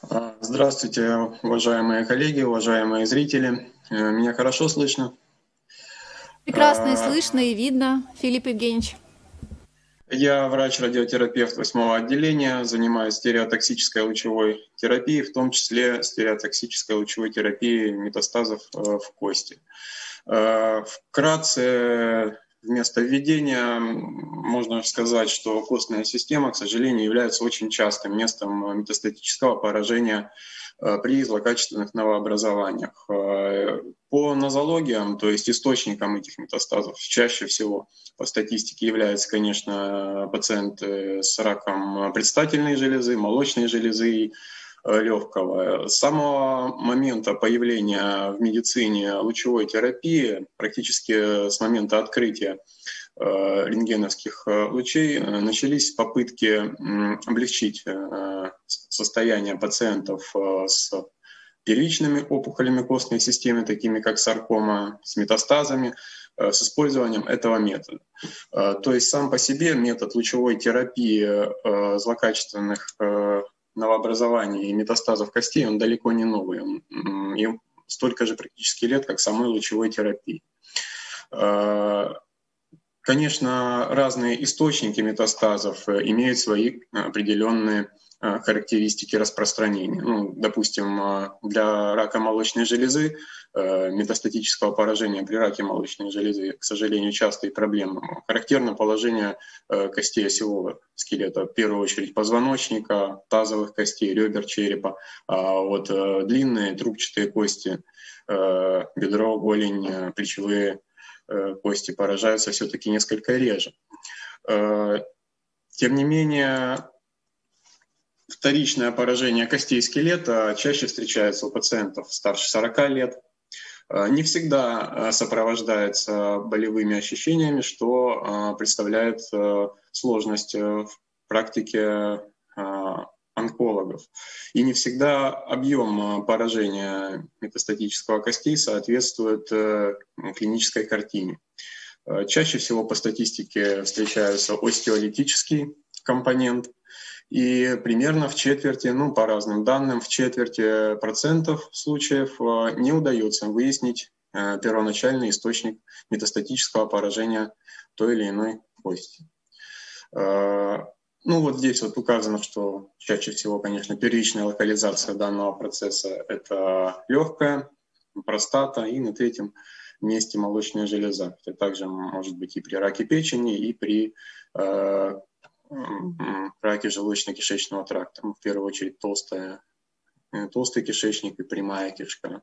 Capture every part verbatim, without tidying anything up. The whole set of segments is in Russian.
А, Здравствуйте, уважаемые коллеги, уважаемые зрители. Э, Меня хорошо слышно? Прекрасно и А, слышно, и видно, Филипп Евгеньевич. Я врач-радиотерапевт восьмого отделения, занимаюсь стереотоксической лучевой терапией, в том числе стереотоксической лучевой терапией метастазов э, в кости. Э, Вкратце, вместо введения можно сказать, что костная система, к сожалению, является очень частым местом метастатического поражения э, при злокачественных новообразованиях. Э, По нозологиям, то есть источником этих метастазов, чаще всего по статистике являются, конечно, пациенты с раком предстательной железы, молочной железы, легкого. С самого момента появления в медицине лучевой терапии, практически с момента открытия э, рентгеновских э, лучей, э, начались попытки м, облегчить э, состояние пациентов э, с первичными опухолями костной системы, такими как саркома, с метастазами, э, с использованием этого метода. Э, То есть сам по себе метод лучевой терапии э, злокачественных э, новообразований и метастазов костей, он далеко не новый. Он, м, им столько же практически лет, как самой лучевой терапии. Э, Конечно, разные источники метастазов э, имеют свои определенные э, характеристики распространения. Ну, допустим, э, для рака молочной железы, э, метастатического поражения при раке молочной железы, к сожалению, частой проблемой, характерно положение э, костей осевого скелета, в первую очередь позвоночника, тазовых костей, ребер черепа, а вот э, длинные трубчатые кости, э, бедро, голень, плечевые кости поражаются все-таки несколько реже. Тем не менее, вторичное поражение костей скелета чаще встречается у пациентов старше сорока лет. Не всегда сопровождается болевыми ощущениями, что представляет сложность в практике онкологов. И не всегда объем поражения метастатического костей соответствует клинической картине. Чаще всего по статистике встречается остеолитический компонент, и примерно в четверти, ну по разным данным, в четверти процентов случаев не удается выяснить первоначальный источник метастатического поражения той или иной кости. Ну вот здесь вот указано, что чаще всего, конечно, первичная локализация данного процесса – это легкая, простата, и на третьем месте молочная железа. Это также может быть и при раке печени, и при э, раке желудочно-кишечного тракта. В первую очередь толстая, толстый кишечник и прямая кишка.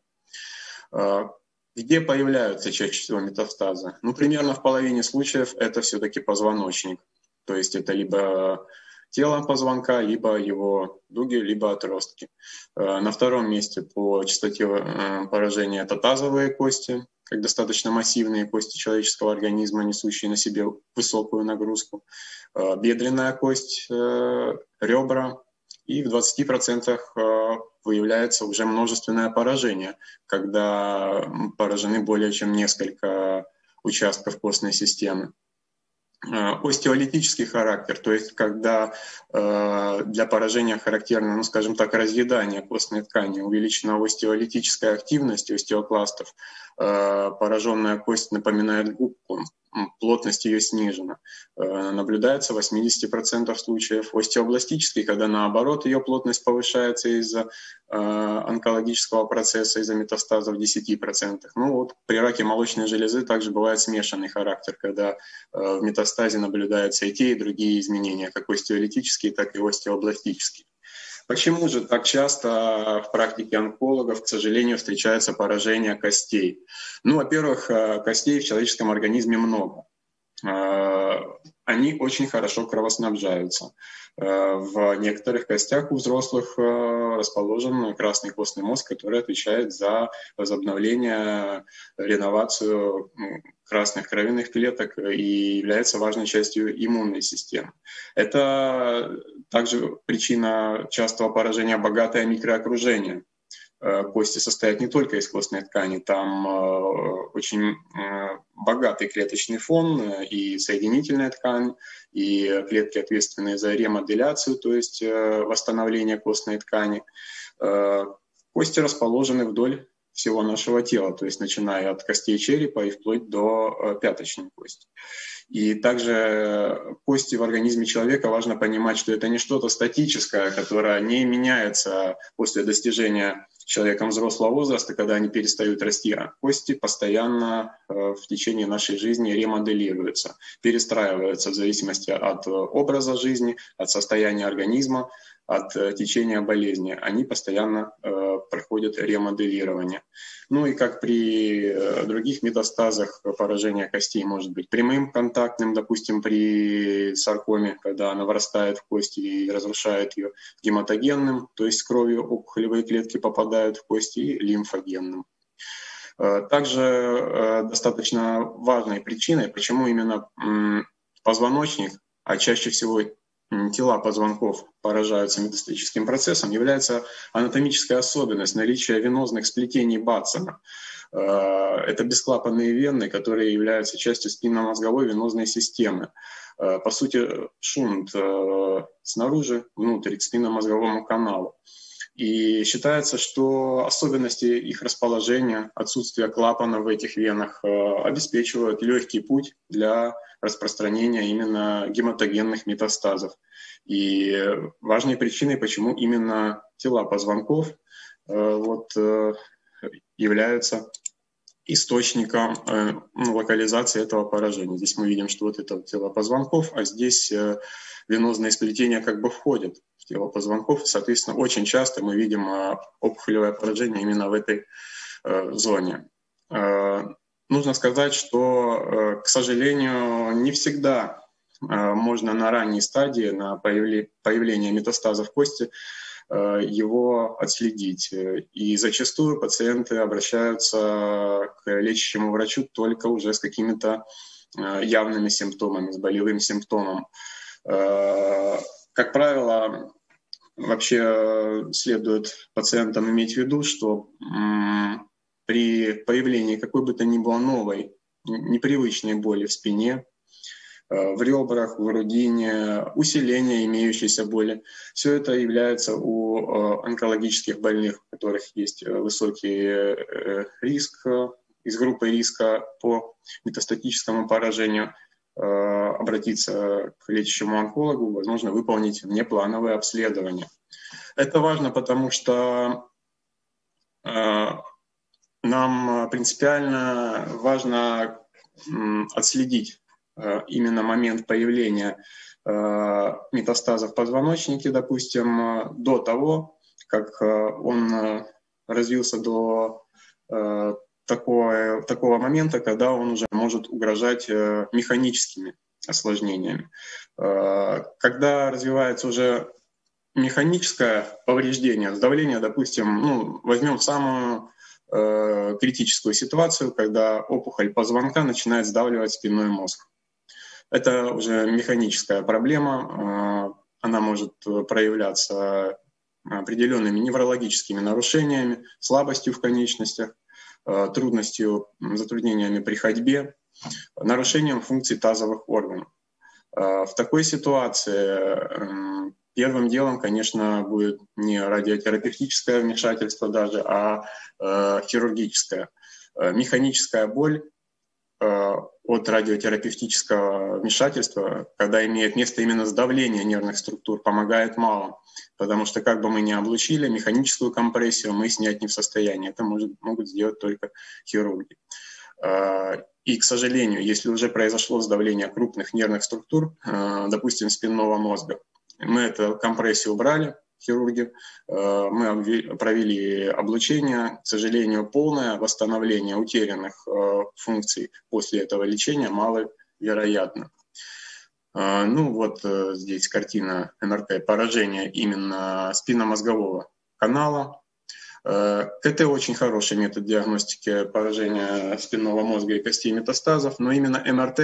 Где появляются чаще всего метастазы? Ну, примерно в половине случаев это все-таки позвоночник. То есть это либо тело позвонка, либо его дуги, либо отростки. На втором месте по частоте поражения это тазовые кости, как достаточно массивные кости человеческого организма, несущие на себе высокую нагрузку. Бедренная кость, ребра. И в двадцати процентах выявляется уже множественное поражение, когда поражены более чем несколько участков костной системы. Остеолитический характер, то есть когда э, для поражения характерно, ну скажем так, разъедание костной ткани, увеличена остеолитическая активность остеокластов, э, пораженная кость напоминает губку, плотность ее снижена. Э, наблюдается в восьмидесяти процентах случаев. Остеобластический, когда наоборот ее плотность повышается из-за э, онкологического процесса, из-за метастаза в десяти процентах. Ну вот при раке молочной железы также бывает смешанный характер, когда э, в метастазе наблюдаются и те, и другие изменения, как остеолитические, так и остеобластические. Почему же так часто в практике онкологов, к сожалению, встречается поражение костей? Ну, во-первых, костей в человеческом организме много. Они очень хорошо кровоснабжаются. В некоторых костях у взрослых расположен красный костный мозг, который отвечает за возобновление, реновацию красных кровяных клеток и является важной частью иммунной системы. Это также причина частого поражения богатое микроокружение. кости состоят не только из костной ткани, там очень богатый клеточный фон и соединительная ткань, и клетки, ответственные за ремоделяцию, то есть восстановление костной ткани. Кости расположены вдоль всего нашего тела, то есть начиная от костей черепа и вплоть до пяточной кости. И также кости в организме человека важно понимать, что это не что-то статическое, которое не меняется после достижения человеком взрослого возраста, когда они перестают расти, а кости постоянно в течение нашей жизни ремоделируются, перестраиваются в зависимости от образа жизни, от состояния организма, от течения болезни. Они постоянно э, проходят ремоделирование. Ну и как при других метастазах, поражение костей может быть прямым, контактным, допустим, при саркоме, когда она врастает в кость и разрушает ее, гематогенным, то есть кровью опухолевые клетки попадают в кости, и лимфогенным. Также э, достаточно важной причиной, почему именно м, позвоночник, а чаще всего тела позвонков поражаются метастатическим процессом, является анатомическая особенность наличия венозных сплетений Батсона. Это бесклапанные вены, которые являются частью спинномозговой венозной системы. По сути, шунт снаружи, внутрь, к спинномозговому каналу. И считается, что особенности их расположения, отсутствие клапана в этих венах обеспечивают легкий путь для распространения именно гематогенных метастазов. И важной причиной, почему именно тела позвонков вот, являются источником ну, локализации этого поражения. Здесь мы видим, что вот это тело позвонков, а здесь венозные сплетения как бы входят в тело позвонков. Соответственно, очень часто мы видим опухолевое поражение именно в этой зоне. Нужно сказать, что, к сожалению, не всегда можно на ранней стадии, на появление метастазов в кости, его отследить. И зачастую пациенты обращаются к лечащему врачу только уже с какими-то явными симптомами, с болевым симптомом. Как правило, вообще следует пациентам иметь в виду, что при появлении какой бы то ни было новой, непривычной боли в спине, в ребрах, в грудине, усиление имеющейся боли, все это является у онкологических больных, у которых есть высокий риск, из группы риска по метастатическому поражению, обратиться к лечащему онкологу, возможно, выполнить внеплановое обследование. Это важно, потому что нам принципиально важно отследить именно момент появления метастазов в позвоночнике, допустим, до того, как он развился до такого, такого момента, когда он уже может угрожать механическими осложнениями. Когда развивается уже механическое повреждение, сдавление, допустим, ну, возьмем самую э, критическую ситуацию, когда опухоль позвонка начинает сдавливать спинной мозг. Это уже механическая проблема, э, она может проявляться определенными неврологическими нарушениями, слабостью в конечностях, э, трудностью, затруднениями при ходьбе, нарушением функций тазовых органов. Э, в такой ситуации э, первым делом, конечно, будет не радиотерапевтическое вмешательство даже, а э, хирургическое. Э, механическая боль э, от радиотерапевтического вмешательства, когда имеет место именно сдавление нервных структур, помогает мало. Потому что как бы мы ни облучили, механическую компрессию мы снять не в состоянии. Это может, могут сделать только хирурги. Э, и, к сожалению, если уже произошло сдавление крупных нервных структур, э, допустим, спинного мозга, мы эту компрессию убрали, хирурги, мы провели облучение. К сожалению, полное восстановление утерянных функций после этого лечения маловероятно. Ну вот здесь картина эм эр тэ поражения именно спинномозгового канала. Это очень хороший метод диагностики поражения спинного мозга и костей метастазов, но именно эм эр тэ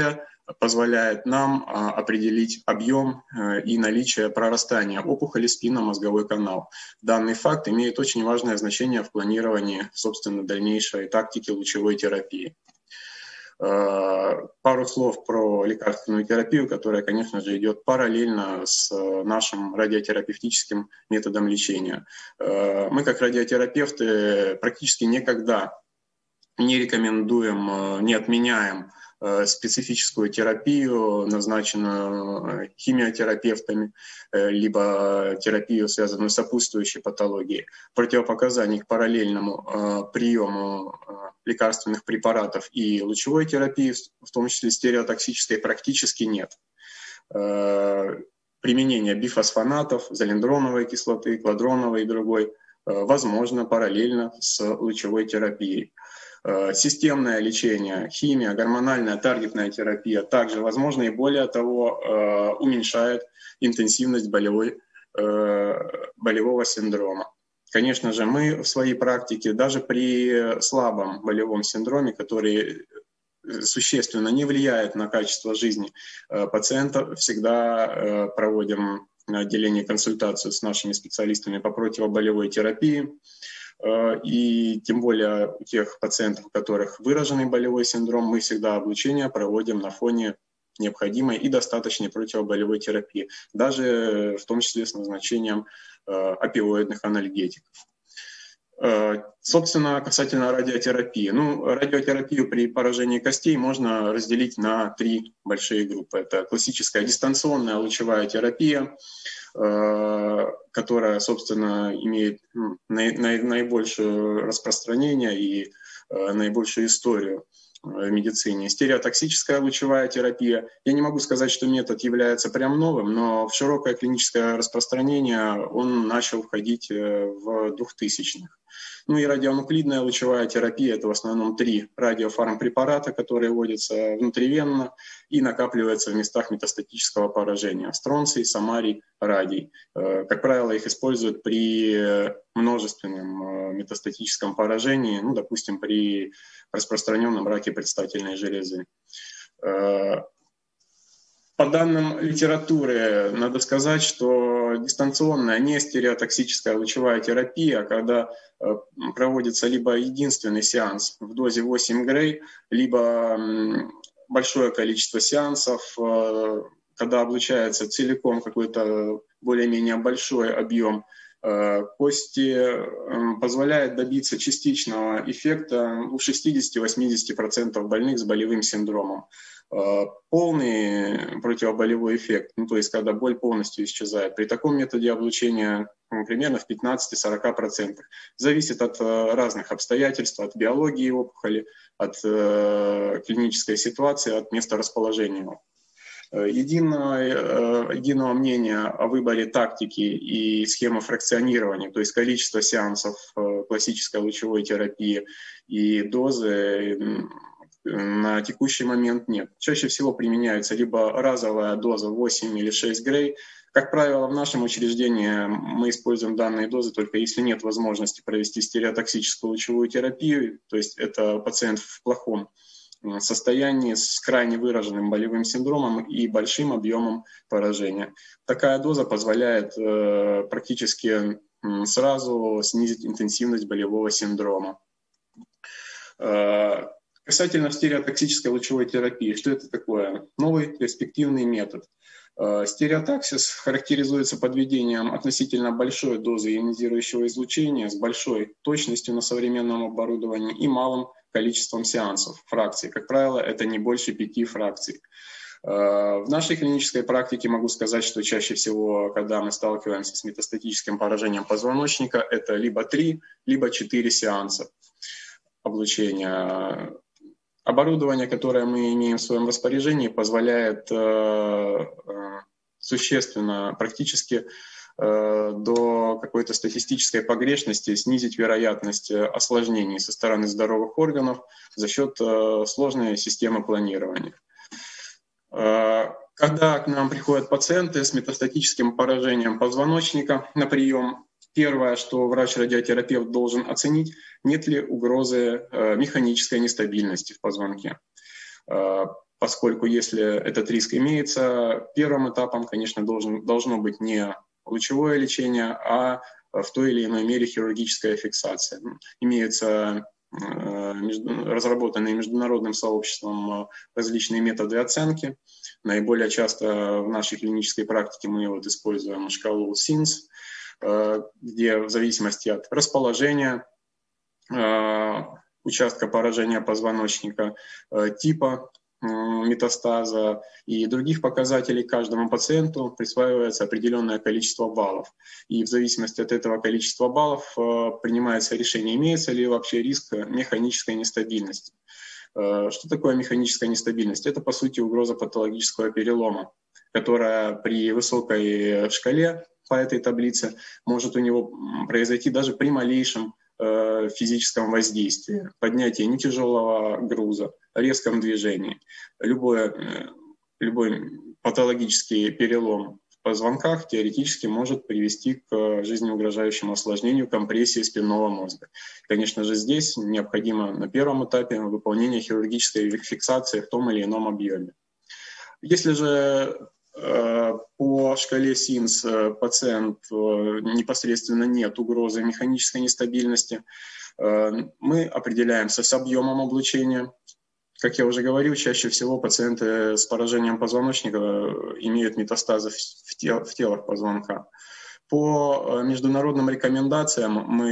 позволяет нам определить объем и наличие прорастания опухоли спинномозговой канал. Данный факт имеет очень важное значение в планировании, собственно, дальнейшей тактики лучевой терапии. Пару слов про лекарственную терапию, которая, конечно же, идет параллельно с нашим радиотерапевтическим методом лечения. Мы, как радиотерапевты, практически никогда не рекомендуем, не отменяем специфическую терапию, назначенную химиотерапевтами, либо терапию, связанную с сопутствующей патологией. Противопоказаний к параллельному приему лекарственных препаратов и лучевой терапии, в том числе стереотоксической, практически нет. Применение бифосфонатов, залендроновой кислоты, кладроновой и другой возможно параллельно с лучевой терапией. Системное лечение, химия, гормональная, таргетная терапия также возможно, и более того уменьшает интенсивность болевой, болевого синдрома. Конечно же, мы в своей практике, даже при слабом болевом синдроме, который существенно не влияет на качество жизни пациента, всегда проводим на отделении консультацию с нашими специалистами по противоболевой терапии. И тем более у тех пациентов, у которых выраженный болевой синдром, мы всегда облучение проводим на фоне необходимой и достаточной противоболевой терапии, даже в том числе с назначением опиоидных анальгетиков. Собственно, касательно радиотерапии. Ну, радиотерапию при поражении костей можно разделить на три большие группы. Это классическая дистанционная лучевая терапия, которая, собственно, имеет наибольшее распространение и наибольшую историю в медицине. Стереотоксическая лучевая терапия. Я не могу сказать, что метод является прям новым, но в широкое клиническое распространение он начал входить в двухтысячных. Ну и радионуклидная лучевая терапия — это в основном три радиофармпрепарата, которые вводятся внутривенно и накапливаются в местах метастатического поражения: стронций, самарий, радий. Как правило, их используют при множественном метастатическом поражении, ну, допустим, при распространенном раке предстательной железы. По данным литературы, надо сказать, что дистанционная, не стереотоксическая лучевая терапия, когда проводится либо единственный сеанс в дозе восемь грей, либо большое количество сеансов, когда облучается целиком какой-то более-менее большой объем кости, позволяет добиться частичного эффекта у шестидесяти-восьмидесяти процентов больных с болевым синдромом. Полный противоболевой эффект, ну, то есть когда боль полностью исчезает, при таком методе облучения ну, примерно в пятнадцати-сорока процентах. Зависит от разных обстоятельств, от биологии опухоли, от э, клинической ситуации, от места расположения. Единого, единого мнения о выборе тактики и схемы фракционирования, то есть количество сеансов классической лучевой терапии и дозы, на текущий момент нет. Чаще всего применяется либо разовая доза восемь или шесть грей. Как правило, в нашем учреждении мы используем данные дозы только если нет возможности провести стереотоксическую лучевую терапию, то есть это пациент в плохом состоянии с крайне выраженным болевым синдромом и большим объемом поражения. Такая доза позволяет э, практически сразу снизить интенсивность болевого синдрома. Э, касательно стереотоксической лучевой терапии, что это такое? Новый перспективный метод. Э, стереотаксис характеризуется подведением относительно большой дозы ионизирующего излучения с большой точностью на современном оборудовании и малым количеством сеансов, фракций. Как правило, это не больше пяти фракций. В нашей клинической практике могу сказать, что чаще всего, когда мы сталкиваемся с метастатическим поражением позвоночника, это либо три, либо четыре сеанса облучения. Оборудование, которое мы имеем в своем распоряжении, позволяет существенно, практически до какой-то статистической погрешности снизить вероятность осложнений со стороны здоровых органов за счет сложной системы планирования. Когда к нам приходят пациенты с метастатическим поражением позвоночника на прием, первое, что врач-радиотерапевт должен оценить, нет ли угрозы механической нестабильности в позвонке. поскольку если этот риск имеется, первым этапом, конечно, должен, должно быть не лучевое лечение, а в той или иной мере хирургическая фиксация. Имеются разработанные международным сообществом различные методы оценки. Наиболее часто в нашей клинической практике мы вот используем шкалу синс, где в зависимости от расположения участка поражения позвоночника, типа метастаза и других показателей каждому пациенту присваивается определенное количество баллов. И в зависимости от этого количества баллов принимается решение, имеется ли вообще риск механической нестабильности. Что такое механическая нестабильность? Это, по сути, угроза патологического перелома, которая при высокой шкале по этой таблице может у него произойти даже при малейшем физическом воздействии, поднятии нетяжелого груза, резком движении. Любой, любой патологический перелом в позвонках теоретически может привести к жизнеугрожающему осложнению компрессии спинного мозга. Конечно же, здесь необходимо на первом этапе выполнение хирургической фиксации в том или ином объеме. Если же по шкале синс пациент непосредственно нет угрозы механической нестабильности, мы определяемся с объемом облучения. Как я уже говорил, чаще всего пациенты с поражением позвоночника имеют метастазы в, тел, в телах позвонка. По международным рекомендациям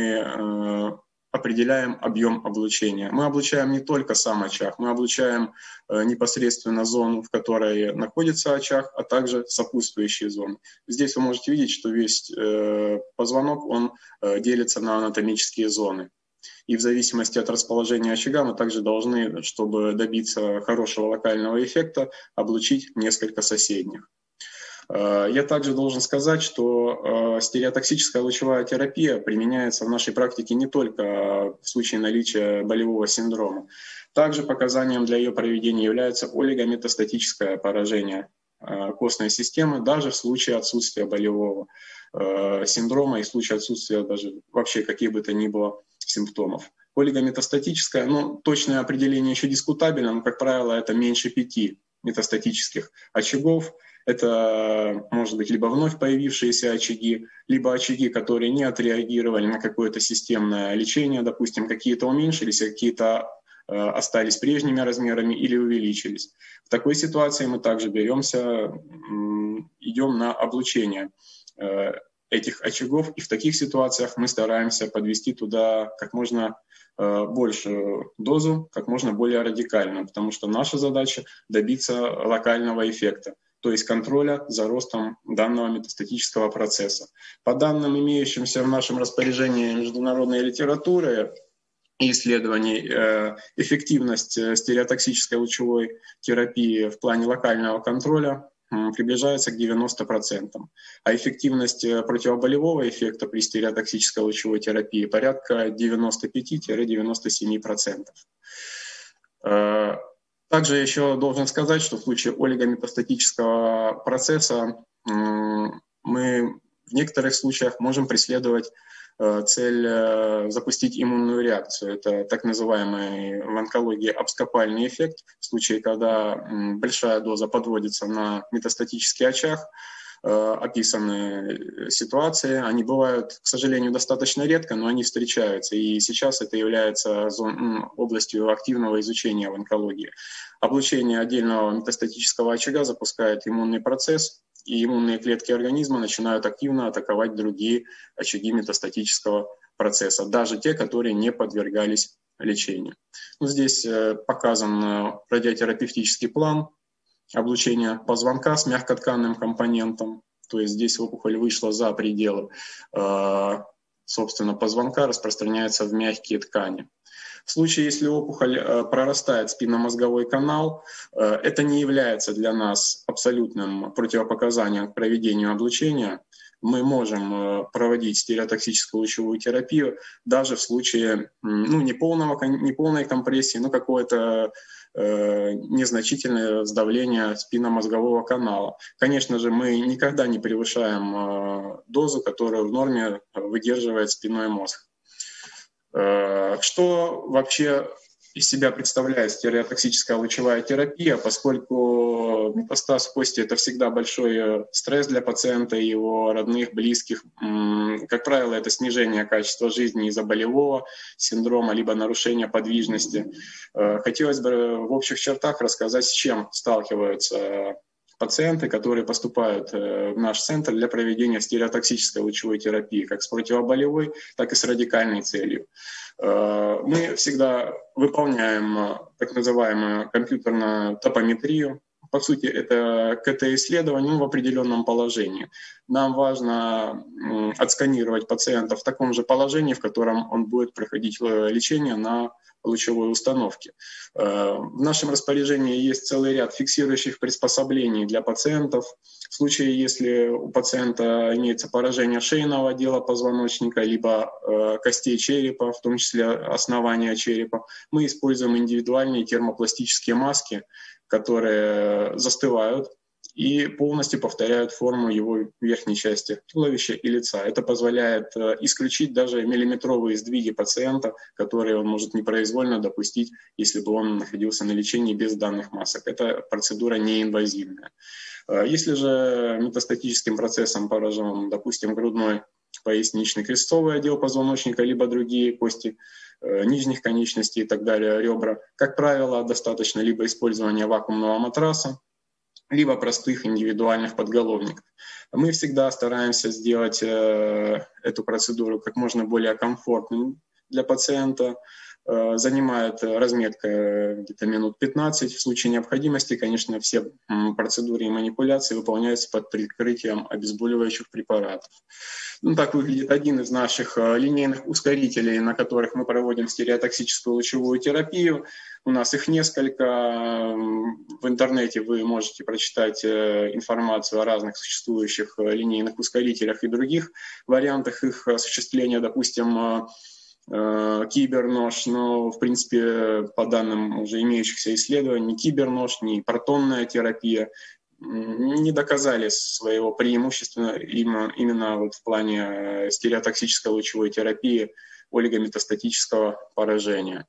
мы определяем объем облучения. Мы облучаем не только сам очаг, мы облучаем непосредственно зону, в которой находится очаг, а также сопутствующие зоны. Здесь вы можете видеть, что весь позвонок он делится на анатомические зоны. И в зависимости от расположения очага мы также должны, чтобы добиться хорошего локального эффекта, облучить несколько соседних. Я также должен сказать, что стереотоксическая лучевая терапия применяется в нашей практике не только в случае наличия болевого синдрома. Также показанием для ее проведения является олигометастатическое поражение костной системы, даже в случае отсутствия болевого синдрома и в случае отсутствия даже вообще каких бы то ни было симптомов. Олигометастатическое, ну, точное определение еще дискутабельно, но, как правило, это меньше пяти метастатических очагов. Это может быть либо вновь появившиеся очаги, либо очаги, которые не отреагировали на какое-то системное лечение, допустим, какие-то уменьшились, а какие-то э, остались прежними размерами или увеличились. В такой ситуации мы также беремся, э, идем на облучение э, этих очагов, и в таких ситуациях мы стараемся подвести туда как можно э, большую дозу, как можно более радикальную, потому что наша задача добиться локального эффекта, то есть контроля за ростом данного метастатического процесса. По данным, имеющимся в нашем распоряжении международной литературы и исследований, эффективность стереотоксической лучевой терапии в плане локального контроля приближается к девяноста процентам, а эффективность противоболевого эффекта при стереотоксической лучевой терапии порядка девяноста пяти — девяноста семи процентов. Также еще должен сказать, что в случае олигометастатического процесса мы в некоторых случаях можем преследовать цель запустить иммунную реакцию. Это так называемый в онкологии абскопальный эффект. В случае, когда большая доза подводится на метастатический очаг, описаны ситуации. Они бывают, к сожалению, достаточно редко, но они встречаются. И сейчас это является зон, областью активного изучения в онкологии. Облучение отдельного метастатического очага запускает иммунный процесс, и иммунные клетки организма начинают активно атаковать другие очаги метастатического процесса, даже те, которые не подвергались лечению. Ну, здесь показан радиотерапевтический план облучения позвонка с мягкотканным компонентом, то есть здесь опухоль вышла за пределы, собственно, позвонка, распространяется в мягкие ткани. В случае, если опухоль прорастает спинномозговой канал, это не является для нас абсолютным противопоказанием к проведению облучения. Мы можем проводить стереотоксическую лучевую терапию даже в случае ну, неполного, неполной компрессии, но какое-то э, незначительное сдавление спинномозгового канала. Конечно же, мы никогда не превышаем э, дозу, которую в норме выдерживает спинной мозг. Э, что вообще из себя представляет стереотоксическая лучевая терапия, поскольку метастаз в кости — это всегда большой стресс для пациента и его родных, близких. Как правило, это снижение качества жизни из-за болевого синдрома либо нарушения подвижности. Хотелось бы в общих чертах рассказать, с чем сталкиваются пациенты, которые поступают в наш центр для проведения стереотоксической лучевой терапии, как с противоболевой, так и с радикальной целью. Мы всегда выполняем так называемую компьютерную топометрию. По сути, это КТ-исследование, ну, в определенном положении. Нам важно отсканировать пациента в таком же положении, в котором он будет проходить лечение на лучевой установке. В нашем распоряжении есть целый ряд фиксирующих приспособлений для пациентов. В случае, если у пациента имеется поражение шейного отдела позвоночника, либо костей черепа, в том числе основания черепа, мы используем индивидуальные термопластические маски, которые застывают и полностью повторяют форму его верхней части туловища и лица. Это позволяет исключить даже миллиметровые сдвиги пациента, которые он может непроизвольно допустить, если бы он находился на лечении без данных масок. Эта процедура неинвазивная. Если же метастатическим процессом поражен, допустим, грудной, поясничный, крестцовый отдел позвоночника, либо другие кости нижних конечностей и так далее, ребра, как правило, достаточно либо использования вакуумного матраса, либо простых индивидуальных подголовников. Мы всегда стараемся сделать э, эту процедуру как можно более комфортной для пациента. Э, занимает разметка где-то минут пятнадцать. В случае необходимости, конечно, все процедуры и манипуляции выполняются под прикрытием обезболивающих препаратов. Ну, так выглядит один из наших линейных ускорителей, на которых мы проводим стереотоксическую лучевую терапию. У нас их несколько. В интернете вы можете прочитать информацию о разных существующих линейных ускорителях и других вариантах их осуществления, допустим, кибернож, но, в принципе, по данным уже имеющихся исследований, ни кибернож, ни протонная терапия не доказали своего преимущества именно вот в плане стереотоксической лучевой терапии олигометастатического поражения.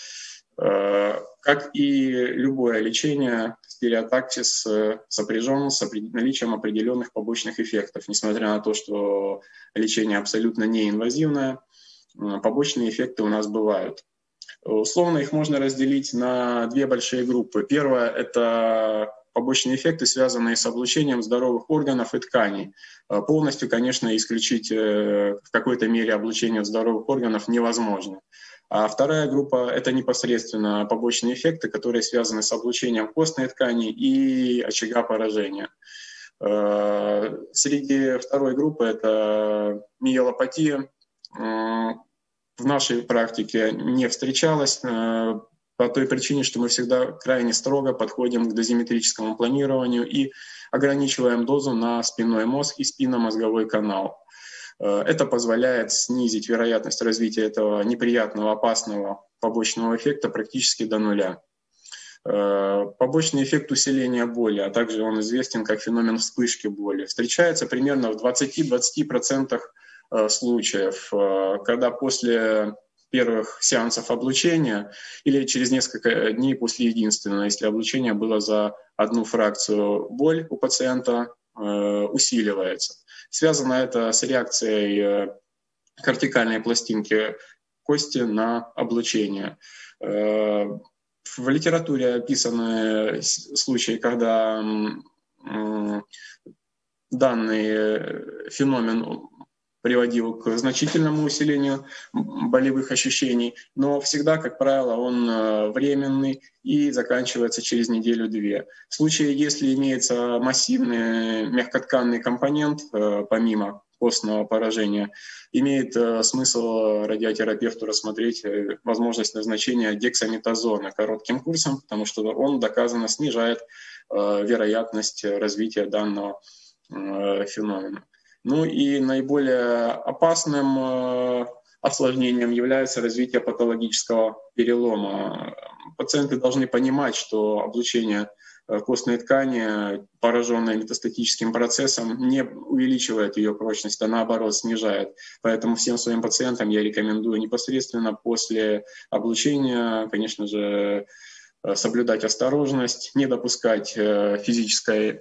Как и любое лечение, стереотаксис сопряжен с наличием определенных побочных эффектов. Несмотря на то, что лечение абсолютно неинвазивное, побочные эффекты у нас бывают. Условно их можно разделить на две большие группы. Первое — это побочные эффекты, связанные с облучением здоровых органов и тканей. Полностью, конечно, исключить в какой-то мере облучение здоровых органов невозможно. А вторая группа — это непосредственно побочные эффекты, которые связаны с облучением костной ткани и очага поражения. Среди второй группы это миелопатия. В нашей практике не встречалась по той причине, что мы всегда крайне строго подходим к дозиметрическому планированию и ограничиваем дозу на спинной мозг и спинномозговой канал. Это позволяет снизить вероятность развития этого неприятного, опасного побочного эффекта практически до нуля. Побочный эффект усиления боли, а также он известен как феномен вспышки боли, встречается примерно в двадцати-двадцати процентах случаев, когда после первых сеансов облучения или через несколько дней после единственного, если облучение было за одну фракцию, боль у пациента э, усиливается. Связано это с реакцией кортикальной пластинки кости на облучение. Э, в литературе описаны случаи, когда э, данный феномен приводил к значительному усилению болевых ощущений, но всегда, как правило, он временный и заканчивается через неделю-две. В случае, если имеется массивный мягкотканный компонент, помимо костного поражения, имеет смысл радиотерапевту рассмотреть возможность назначения дексаметазона коротким курсом, потому что он доказанно снижает вероятность развития данного феномена. Ну и наиболее опасным э, осложнением является развитие патологического перелома. Пациенты должны понимать, что облучение костной ткани, пораженной метастатическим процессом, не увеличивает ее прочность, а наоборот снижает. Поэтому всем своим пациентам я рекомендую непосредственно после облучения, конечно же, соблюдать осторожность, не допускать физической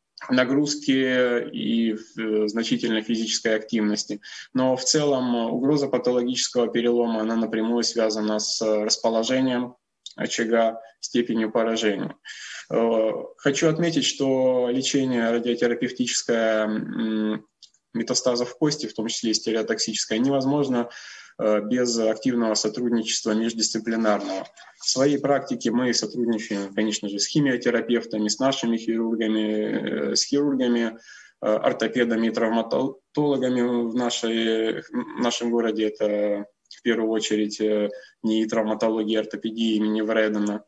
нагрузки и значительной физической активности. Но в целом угроза патологического перелома, она напрямую связана с расположением очага, степенью поражения. Хочу отметить, что лечение радиотерапевтическое метастазов в кости, в том числе и стереотоксическое, невозможно без активного сотрудничества междисциплинарного. В своей практике мы сотрудничаем, конечно же, с химиотерапевтами, с нашими хирургами, с хирургами, ортопедами и травматологами в, нашей, в нашем городе. Это в первую очередь НИИ травматологии и ортопедии имени Вредена.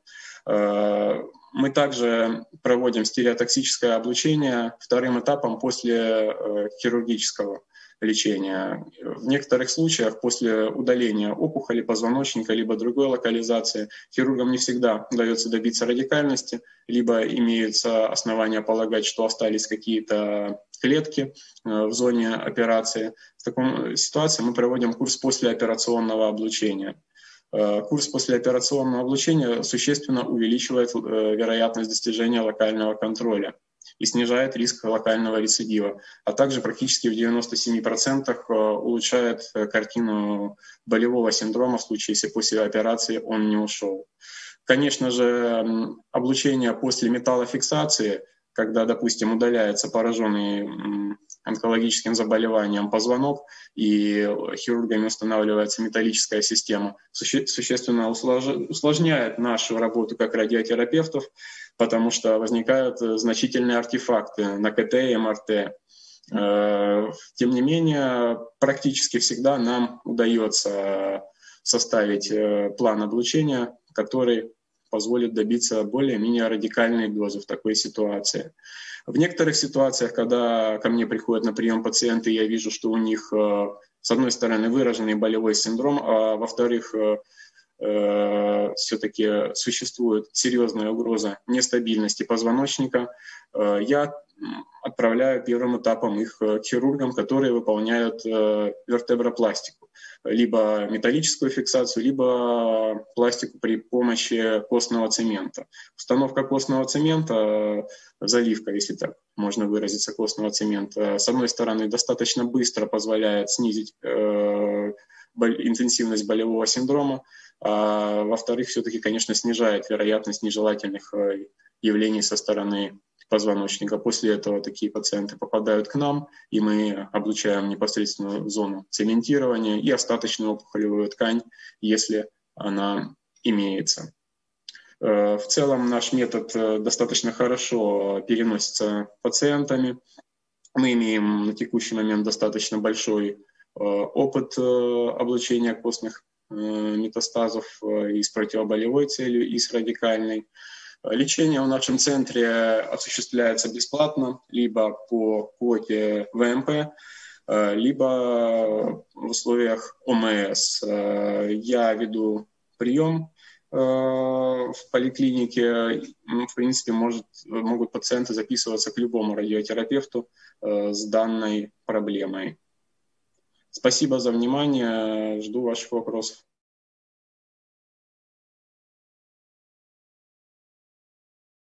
Мы также проводим стереотоксическое облучение вторым этапом после хирургического лечения. В некоторых случаях после удаления опухоли позвоночника либо другой локализации хирургам не всегда удается добиться радикальности, либо имеются основания полагать, что остались какие-то клетки в зоне операции. В такой ситуации мы проводим курс послеоперационного облучения. Курс послеоперационного облучения существенно увеличивает вероятность достижения локального контроля и снижает риск локального рецидива, а также практически в девяноста семи процентах улучшает картину болевого синдрома в случае, если после операции он не ушел. Конечно же, облучение после металлофиксации, когда, допустим, удаляется пораженный онкологическим заболеванием позвонок и хирургами устанавливается металлическая система, суще- существенно услож- усложняет нашу работу как радиотерапевтов, потому что возникают значительные артефакты на КТ и МРТ. Тем не менее, практически всегда нам удается составить план облучения, который позволит добиться более-менее радикальной дозы в такой ситуации. В некоторых ситуациях, когда ко мне приходят на прием пациенты, я вижу, что у них, с одной стороны, выраженный болевой синдром, а во-вторых, все-таки существует серьезная угроза нестабильности позвоночника, я отправляю первым этапом их к хирургам, которые выполняют вертебропластику, либо металлическую фиксацию, либо пластику при помощи костного цемента. Установка костного цемента, заливка, если так можно выразиться, костного цемента, с одной стороны, достаточно быстро позволяет снизить э, интенсивность болевого синдрома, а во-вторых, все-таки, конечно, снижает вероятность нежелательных явлений со стороны позвоночника. После этого такие пациенты попадают к нам, и мы облучаем непосредственно зону цементирования и остаточную опухолевую ткань, если она имеется. В целом наш метод достаточно хорошо переносится пациентами. Мы имеем на текущий момент достаточно большой опыт облучения костных метастазов и с противоболевой целью, и с радикальной. Лечение в нашем центре осуществляется бесплатно, либо по квоте вэ эм пэ, либо в условиях о эм эс. Я веду прием в поликлинике. В принципе, может, могут пациенты записываться к любому радиотерапевту с данной проблемой. Спасибо за внимание. Жду ваших вопросов.